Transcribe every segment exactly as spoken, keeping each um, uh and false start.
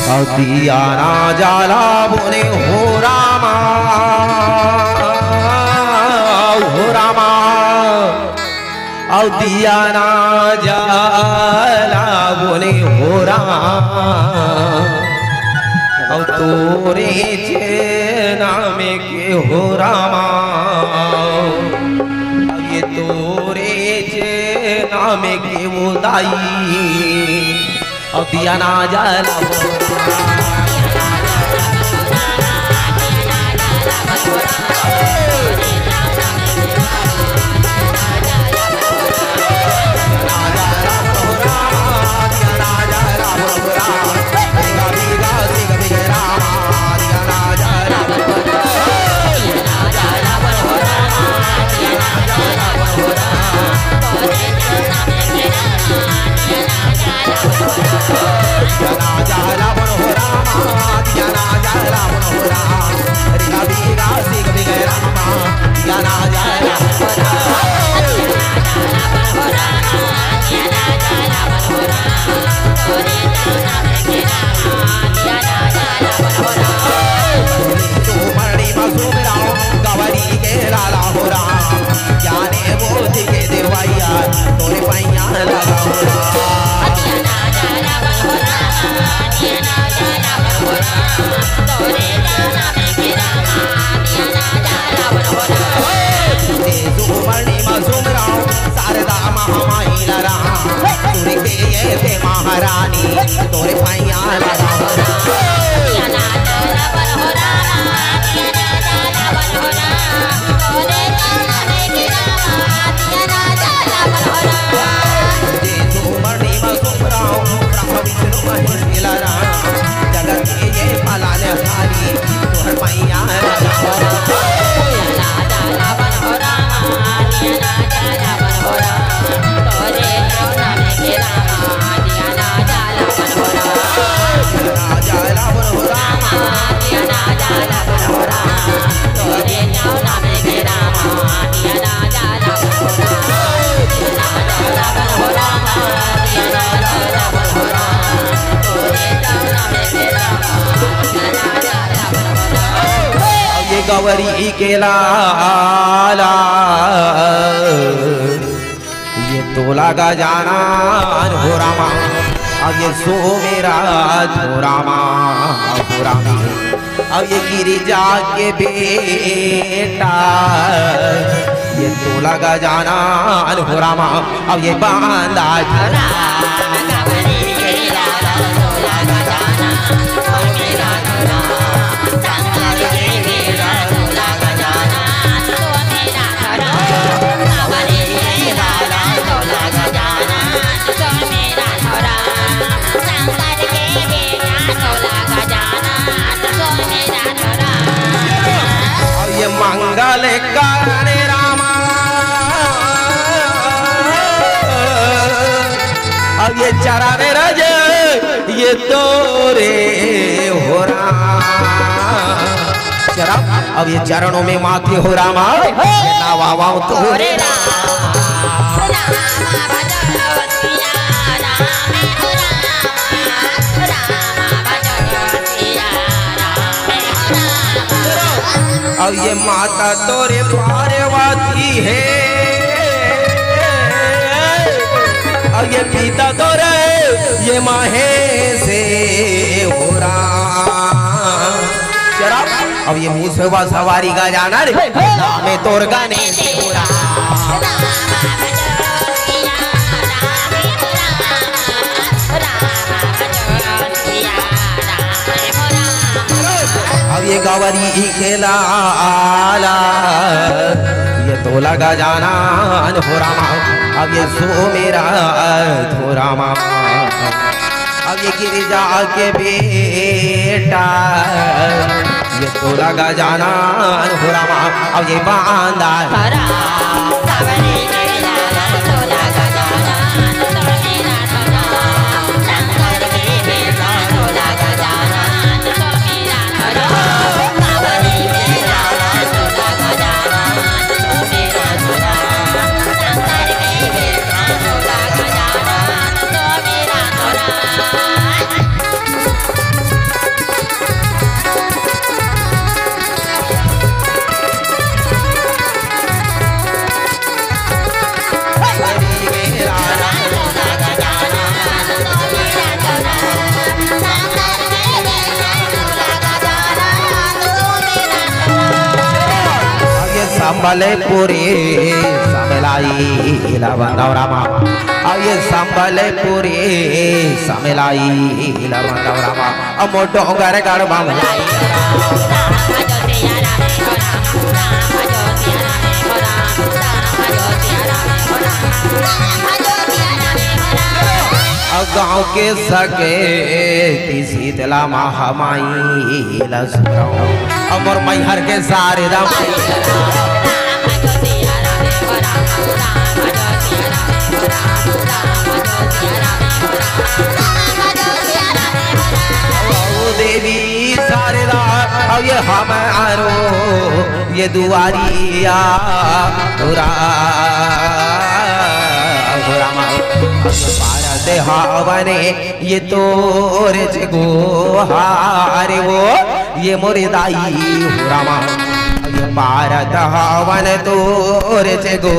और दिया ना जाला बोले हो रामा हो रामा और दिया ना जाला बोले हो रामा और तोरे नाम के हो रामा ये तोरे नाम के वो दाई और दिया ना जाला महारानी तोरे भैया लगा जगत के ये पालाने हारी तोहर भैया गवरी के लाला ये तोला का जाना हो रामा अब ये सो मेरा हो रामा हो रामा अब ये गिरिजा के बेटा ये तोला का जाना हो रामा अब ये बांधा मंगल करने रामा अब ये चराने रज ये तोरे हो रामा चरा अब ये चरणों में माथे हो रामा नवावा तोरे अब ये माता तोरे पार्वती है अब ये पिता तोरे ये माहे से हो राम चरा अब ये मुसवा सवारी का जाना रे में तोर गाने से हो राम अब ये गवरी के लाला ये तोला का जाना हो रामा अब ये सो मेरा हो रामा अब ये गिरिजा के बेटा ये तोला का जाना हो रामा अब ये बांधा संबलपुरी समलाई लवंदव रामा अब ये संबलपुरी समलाई लवंदव रामा अब मोटो घर गड़बा गाँव के सके शीतला महामाई अमर मैहर के सारे रामाई देवी सारे अब ये हमारो ये दुआरिया हावने ये तोरे जगो हारे वो ये मोरे दाई रामा ये भारत हावन तोरे जगो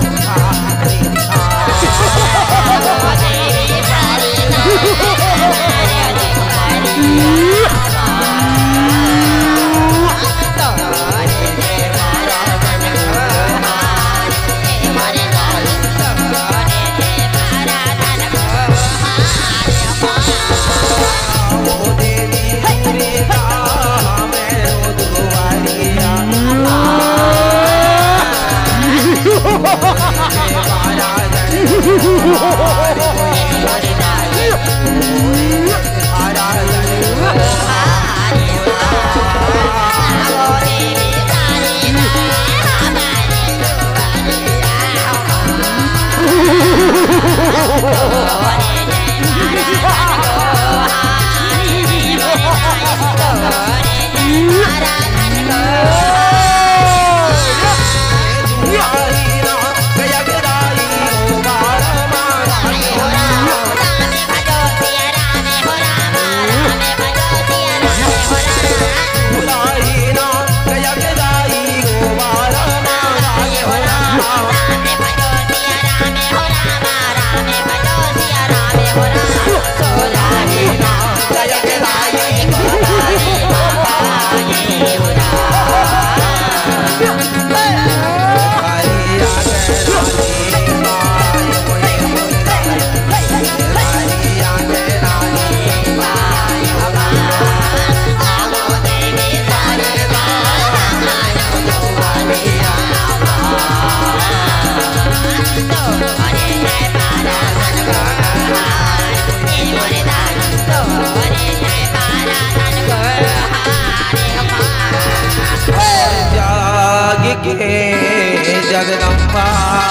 जगदम्बा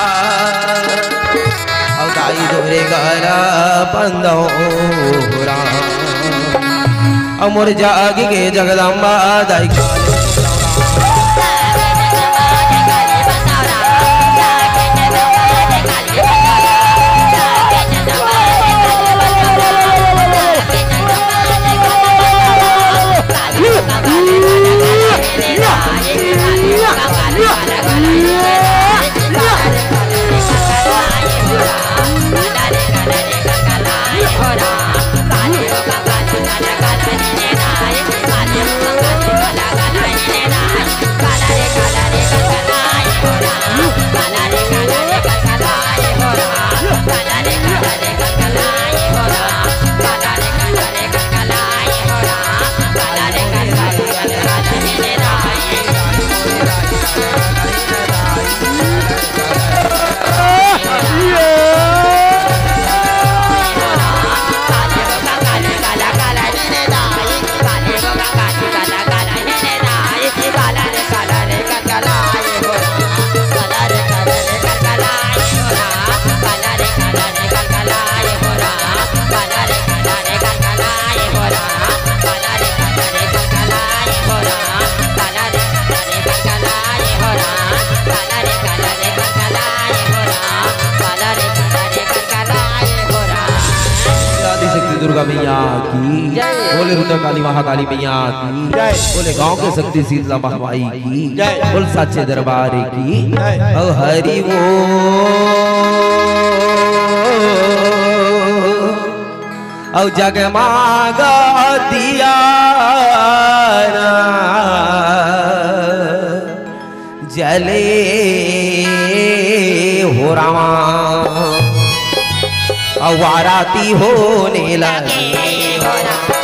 दाई दोरे घर बंदो अमर जाग के जगदम्बा दाई दुर्गा मैया की, बोले रुद्र काली महाकाली मैया की, बोले गांव के शक्ति शीतला महामाई की, बोल सच्चे दरबार की, ओ हरि वो औ जगमागा दिया जले हो रामा अवाराती होने लगे हो रामा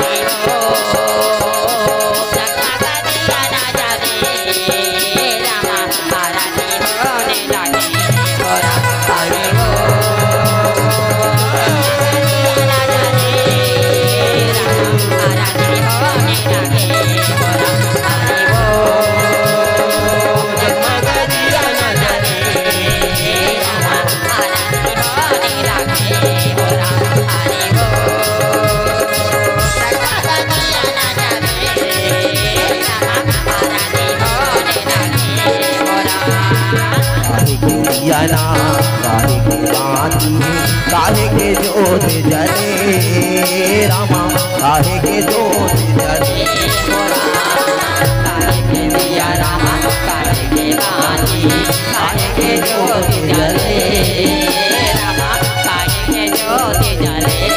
ना काहे के बाती काहे के जोत जले रामा काहे के जोत जले काहे के दिया रामा काहे के बाती काहे के जोत जले रामा काहे के जोत जले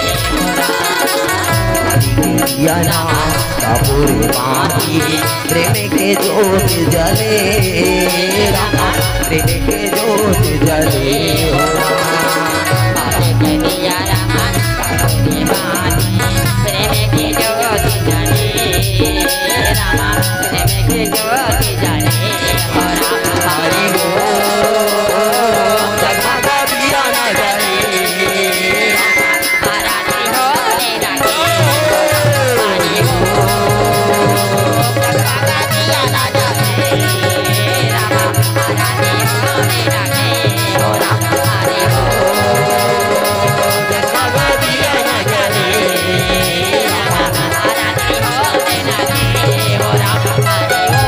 दिया ना कपूर बाती प्रेम के जोत जले रामा प्रेम के जोत जले हो काहे के दिया रामा काहे के बाती प्रेम के जोत जले रामा प्रेम के जोत जले हो रामा हरि हो जगमगा दिया ना जले आरती होने लगे हरि हो जगमगा दिया ना जले रामा आरती होने लगे हो रामा हरि हो जगमगा दिया ना जले रामा आरती होने लगे हो रामा हरि हो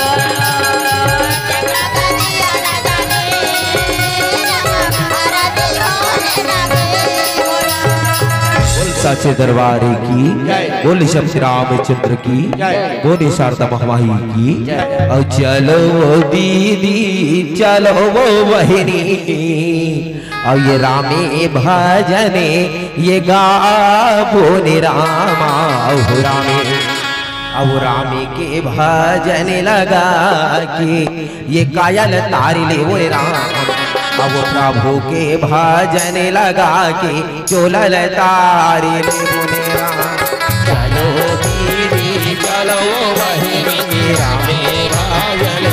जगमगा दिया ना जले रामा आरती होने लगे हो रामा। बोल साचे दरबारी की बोल शब श्री रामचंद्र की बोले शारदा महामाई की और चलो दीदी चलो वो बहिनी और ये रामे भजने ये गावो ने रामा और रामे अब रामे के भजन लगा के ये कायल तारी ले वो राम अब प्रभु के भजन लगा के चोलल तारी ले वो राम चलो दीदी चलो बहिनी रामे भजन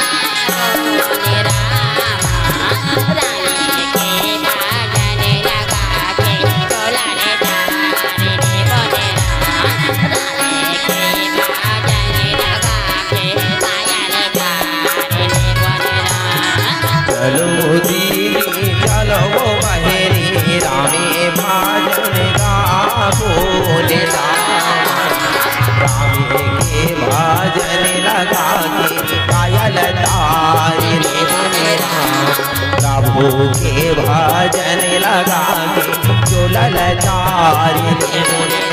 चलो दीदी चलो बहिनी रामे भजन गावो ने रामे के भजन लगा के कायल तारी ले बोले राम प्रभु के भजन लगा के चोलल तारी ले बोले